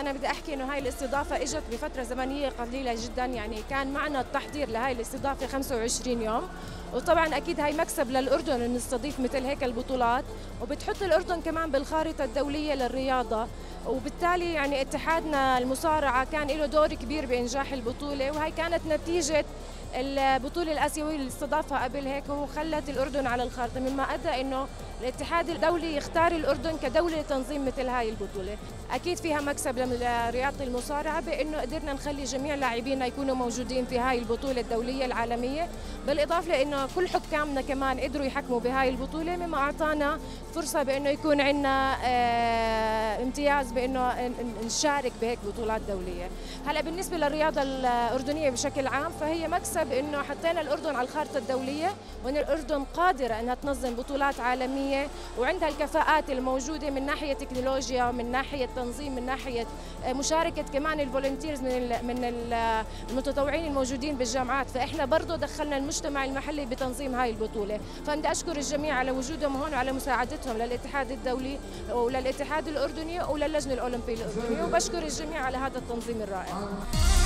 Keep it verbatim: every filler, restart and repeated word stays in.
أنا بدي أحكي إنه هاي الاستضافة إجت بفترة زمنية قليلة جدا، يعني كان معنا التحضير لهاي الاستضافة خمسة وعشرين يوم، وطبعا أكيد هاي مكسب للأردن إن نستضيف مثل هيك البطولات، وبتحط الأردن كمان بالخارطة الدولية للرياضة، وبالتالي يعني اتحادنا المصارعة كان له دور كبير بإنجاح البطولة، وهي كانت نتيجة البطولة الآسيوية اللي استضافها قبل هيك، وخلت الأردن على الخارطة، مما أدى إنه الاتحاد الدولي يختار الأردن كدولة لتنظيم مثل هاي البطولة. أكيد فيها مكسب لرياضة المصارعة بأنه قدرنا نخلي جميع لاعبينا يكونوا موجودين في هاي البطولة الدولية العالمية، بالإضافة لأنه كل حكامنا كمان قدروا يحكموا بهاي البطولة، مما أعطانا فرصة بأنه يكون عندنا اه امتياز بأنه نشارك بهيك بطولات دولية. هلا بالنسبة للرياضة الأردنية بشكل عام فهي مكسب إنه حطينا الأردن على الخارطة الدولية، وإن الأردن قادرة إنها تنظم بطولات عالمية، وعندها الكفاءات الموجودة من ناحية تكنولوجيا ومن ناحية تنظيم، من ناحية مشاركة كمان الفولنتيرز من من المتطوعين الموجودين بالجامعات، فإحنا برضه دخلنا المجتمع المحلي بتنظيم هاي البطولة، فبدي أشكر الجميع على وجودهم هون وعلى مساعدتهم للاتحاد الدولي وللاتحاد الأردني وللجنة الأولمبية الأردنية، وبشكر الجميع على هذا التنظيم الرائع.